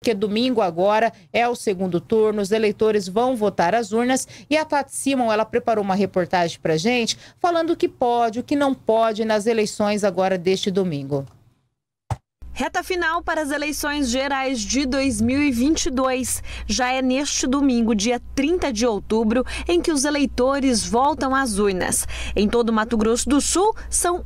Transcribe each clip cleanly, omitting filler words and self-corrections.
porque domingo agora é o segundo turno, os eleitores vão votar às urnas e a Tati Simon, ela preparou uma reportagem pra gente falando o que pode, o que não pode nas eleições agora deste domingo. Reta final para as eleições gerais de 2022. Já é neste domingo, dia 30 de outubro, em que os eleitores voltam às urnas. Em todo o Mato Grosso do Sul, são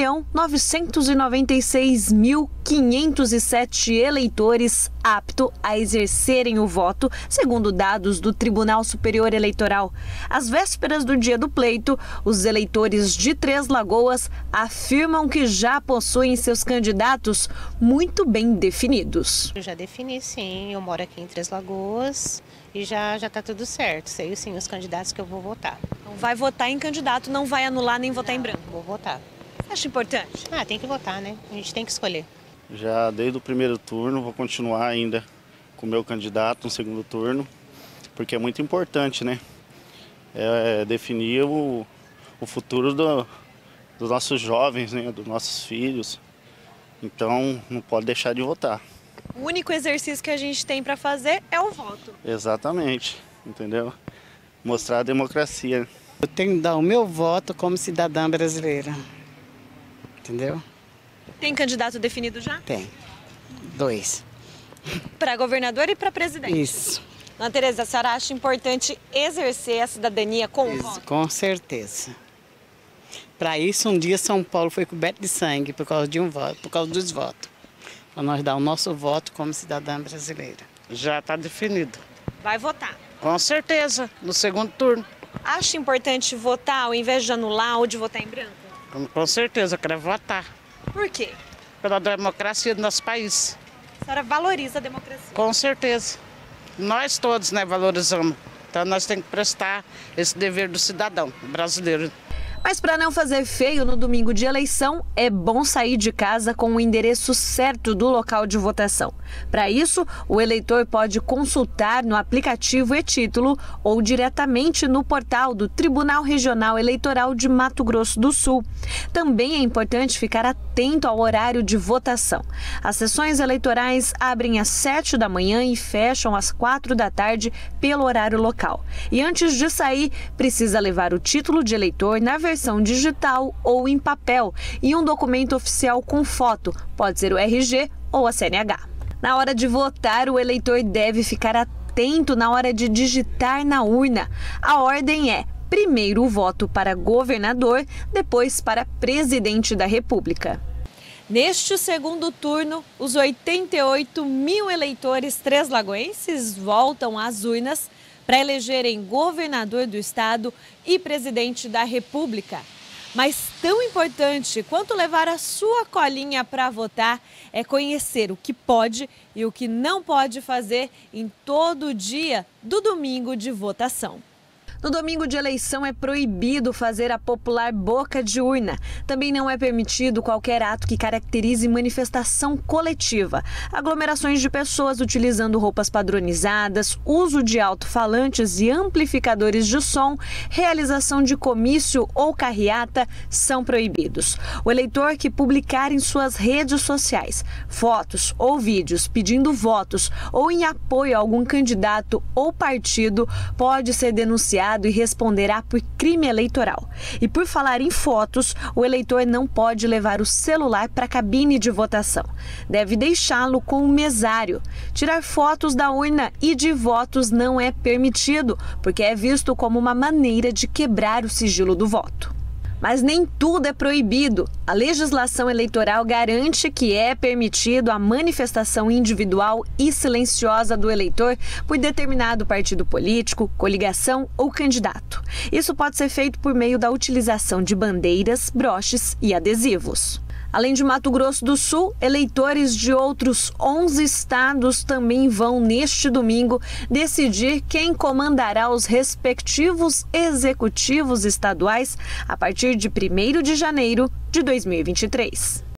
1.996.507 eleitores aptos a exercerem o voto, segundo dados do Tribunal Superior Eleitoral. Às vésperas do dia do pleito, os eleitores de Três Lagoas afirmam que já possuem seus candidatos muito bem definidos. Eu já defini, sim. Eu moro aqui em Três Lagoas e já está tudo certo. Sei, sim, os candidatos que eu vou votar. Então vai votar em candidato, não vai anular nem votar em branco? Vou votar. Acho importante? Tem que votar, né? A gente tem que escolher. Já desde o primeiro turno, vou continuar ainda com o meu candidato no segundo turno, porque é muito importante, né? Definir o futuro dos nossos jovens, né? Dos nossos filhos. Então, não pode deixar de votar. O único exercício que a gente tem para fazer é o voto. Exatamente, entendeu? Mostrar a democracia. Eu tenho que dar o meu voto como cidadã brasileira, entendeu? Tem candidato definido já? Tem, 2. Para governador e para presidente? Isso. Dona Tereza, a senhora acha importante exercer a cidadania com o voto? Com certeza. Para isso, um dia São Paulo foi coberto de sangue por causa de um voto, por causa dos votos. Para nós dar o nosso voto como cidadã brasileira. Já está definido. Vai votar? Com certeza, no segundo turno. Acha importante votar ao invés de anular ou de votar em branco? Com certeza, eu quero votar. Por quê? Pela democracia do nosso país. A senhora valoriza a democracia? Com certeza. Nós todos, né, valorizamos. Então nós temos que prestar esse dever do cidadão brasileiro. Mas para não fazer feio no domingo de eleição, é bom sair de casa com o endereço certo do local de votação. Para isso, o eleitor pode consultar no aplicativo e-Título ou diretamente no portal do Tribunal Regional Eleitoral de Mato Grosso do Sul. Também é importante ficar atento ao horário de votação. As sessões eleitorais abrem às 7 da manhã e fecham às 4 da tarde pelo horário local. E antes de sair, precisa levar o título de eleitor na versão digital ou em papel e um documento oficial com foto, pode ser o RG ou a CNH. Na hora de votar, o eleitor deve ficar atento na hora de digitar na urna. A ordem é: primeiro o voto para governador, depois para presidente da República. Neste segundo turno, os 88 mil eleitores treslagoenses voltam às urnas para elegerem governador do estado e presidente da República. Mas tão importante quanto levar a sua colinha para votar é conhecer o que pode e o que não pode fazer em todo o dia do domingo de votação. No domingo de eleição é proibido fazer a popular boca de urna. Também não é permitido qualquer ato que caracterize manifestação coletiva. Aglomerações de pessoas utilizando roupas padronizadas, uso de alto-falantes e amplificadores de som, realização de comício ou carreata são proibidos. O eleitor que publicar em suas redes sociais fotos ou vídeos pedindo votos ou em apoio a algum candidato ou partido pode ser denunciado e responderá por crime eleitoral. E por falar em fotos, o eleitor não pode levar o celular para a cabine de votação. Deve deixá-lo com o mesário. Tirar fotos da urna e de votos não é permitido, porque é visto como uma maneira de quebrar o sigilo do voto. Mas nem tudo é proibido. A legislação eleitoral garante que é permitido a manifestação individual e silenciosa do eleitor por determinado partido político, coligação ou candidato. Isso pode ser feito por meio da utilização de bandeiras, broches e adesivos. Além de Mato Grosso do Sul, eleitores de outros 11 estados também vão, neste domingo, decidir quem comandará os respectivos executivos estaduais a partir de 1º de janeiro de 2023.